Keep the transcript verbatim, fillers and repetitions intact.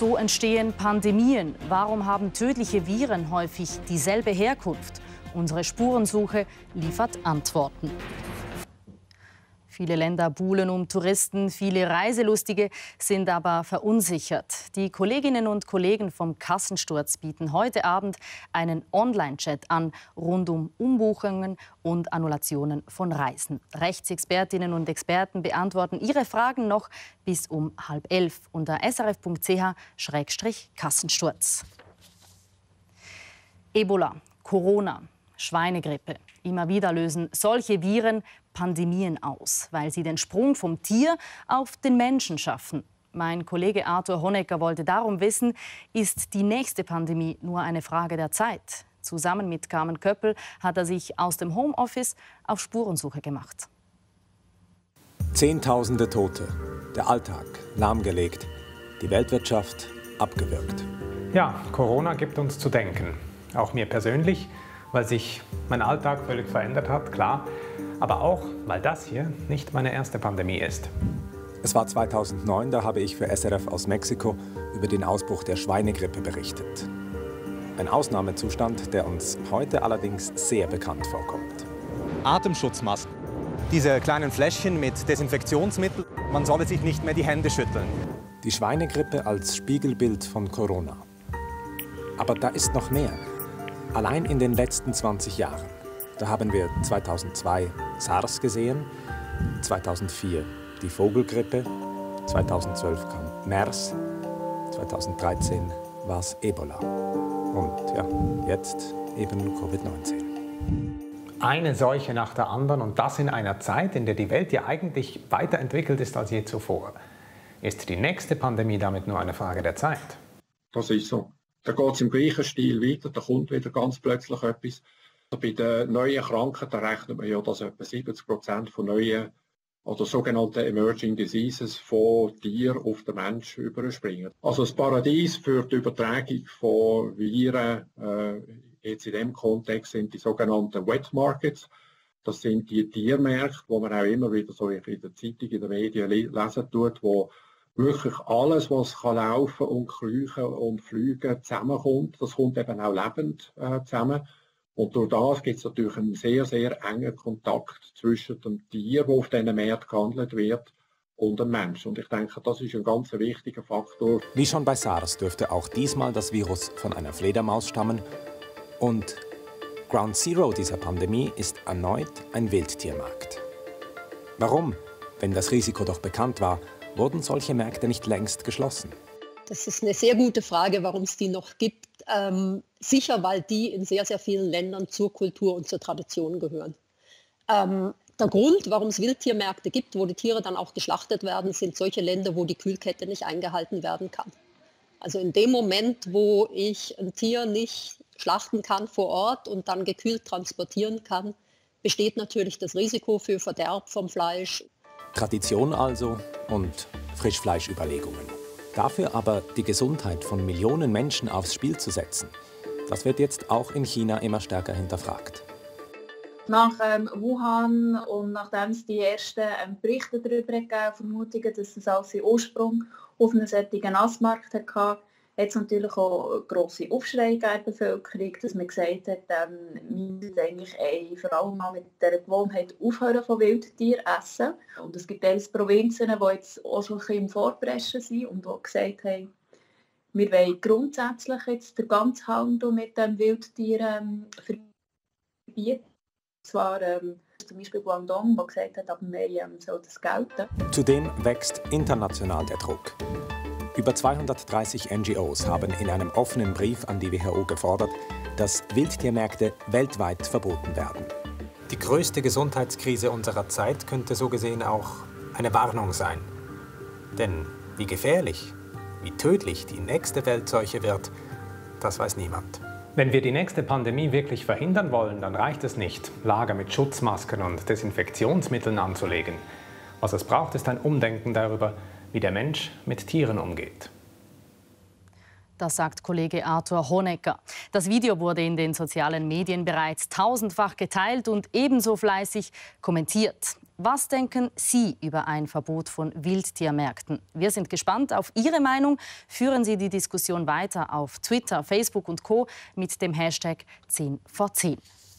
So entstehen Pandemien. Warum haben tödliche Viren häufig dieselbe Herkunft? Unsere Spurensuche liefert Antworten. Viele Länder buhlen um Touristen, viele Reiselustige sind aber verunsichert. Die Kolleginnen und Kollegen vom Kassensturz bieten heute Abend einen Online-Chat an, rund um Umbuchungen und Annulationen von Reisen. Rechtsexpertinnen und Experten beantworten ihre Fragen noch bis um halb elf unter s r f punkt c h Schrägstrich Kassensturz. Ebola, Corona, Schweinegrippe. Immer wieder lösen solche Viren Pandemien aus, weil sie den Sprung vom Tier auf den Menschen schaffen. Mein Kollege Arthur Honecker wollte darum wissen, ist die nächste Pandemie nur eine Frage der Zeit? Zusammen mit Carmen Köppel hat er sich aus dem Homeoffice auf Spurensuche gemacht. Zehntausende Tote, der Alltag lahmgelegt, die Weltwirtschaft abgewürgt. Ja, Corona gibt uns zu denken. Auch mir persönlich, weil sich mein Alltag völlig verändert hat, klar. Aber auch, weil das hier nicht meine erste Pandemie ist. Es war zweitausendneun, da habe ich für S R F aus Mexiko über den Ausbruch der Schweinegrippe berichtet. Ein Ausnahmezustand, der uns heute allerdings sehr bekannt vorkommt. Atemschutzmasken. Diese kleinen Fläschchen mit Desinfektionsmittel, man solle sich nicht mehr die Hände schütteln. Die Schweinegrippe als Spiegelbild von Corona. Aber da ist noch mehr. Allein in den letzten zwanzig Jahren. Da haben wir zweitausendzwei SARS gesehen, zweitausendvier die Vogelgrippe, zweitausendzwölf kam MERS, zweitausenddreizehn war es Ebola. Und ja, jetzt eben Covid neunzehn. Eine Seuche nach der anderen und das in einer Zeit, in der die Welt ja eigentlich weiterentwickelt ist als je zuvor. Ist die nächste Pandemie damit nur eine Frage der Zeit? Das ist so. Da geht es im gleichen Stil weiter, da kommt wieder ganz plötzlich etwas. Bei den neuen Krankheiten rechnet man ja, dass etwa siebzig Prozent von neuen oder sogenannten Emerging Diseases von Tier auf den Mensch überspringen. Also das Paradies für die Übertragung von Viren, äh, jetzt in diesem Kontext sind die sogenannten Wet Markets. Das sind die Tiermärkte, wo man auch immer wieder so in der Zeitung, in den Medien lesen tut, wo wirklich alles, was kann laufen und kriechen und fliegen, zusammenkommt. Das kommt eben auch lebend äh, zusammen. Und durch das gibt es natürlich einen sehr, sehr engen Kontakt zwischen dem Tier, das auf diesen Märkten gehandelt wird, und dem Menschen. Und ich denke, das ist ein ganz wichtiger Faktor. Wie schon bei SARS dürfte auch diesmal das Virus von einer Fledermaus stammen. Und Ground Zero dieser Pandemie ist erneut ein Wildtiermarkt. Warum, wenn das Risiko doch bekannt war, wurden solche Märkte nicht längst geschlossen? Das ist eine sehr gute Frage, warum es die noch gibt. Ähm, sicher, weil die in sehr, sehr vielen Ländern zur Kultur und zur Tradition gehören. Ähm, der Grund, warum es Wildtiermärkte gibt, wo die Tiere dann auch geschlachtet werden, sind solche Länder, wo die Kühlkette nicht eingehalten werden kann. Also in dem Moment, wo ich ein Tier nicht schlachten kann vor Ort und dann gekühlt transportieren kann, besteht natürlich das Risiko für Verderb vom Fleisch. Tradition also und Frischfleischüberlegungen. Dafür aber die Gesundheit von Millionen Menschen aufs Spiel zu setzen, das wird jetzt auch in China immer stärker hinterfragt. Nach ähm, Wuhan und nachdem es die ersten ähm, Berichte darüber gegeben, Vermutungen, dass es auch seinen Ursprung auf einem solchen Nassmarkt hatte, hat es natürlich auch grosse Aufschrei in der Bevölkerung, dass man gesagt hat, ähm, wir müssen eigentlich äh, vor allem mal mit der Gewohnheit aufhören von Wildtieren essen. Und es gibt teils Provinzen, die jetzt auch schon ein bisschen im Vorpreschen sind und die gesagt haben, wir wollen grundsätzlich jetzt den ganzen Handel mit den Wildtieren ähm, verbieten. Zwar ähm, zum Beispiel Guangdong, der gesagt hat, ab Mai ähm, soll das gelten. Zudem wächst international der Druck. Über zweihundertdreißig N G Os haben in einem offenen Brief an die W H O gefordert, dass Wildtiermärkte weltweit verboten werden. Die größte Gesundheitskrise unserer Zeit könnte so gesehen auch eine Warnung sein. Denn wie gefährlich, wie tödlich die nächste Weltseuche wird, das weiß niemand. Wenn wir die nächste Pandemie wirklich verhindern wollen, dann reicht es nicht, Lager mit Schutzmasken und Desinfektionsmitteln anzulegen. Was es braucht, ist ein Umdenken darüber, wie der Mensch mit Tieren umgeht. Das sagt Kollege Arthur Honecker. Das Video wurde in den sozialen Medien bereits tausendfach geteilt und ebenso fleißig kommentiert. Was denken Sie über ein Verbot von Wildtiermärkten? Wir sind gespannt auf Ihre Meinung. Führen Sie die Diskussion weiter auf Twitter, Facebook und Co. mit dem Hashtag zehn vor zehn.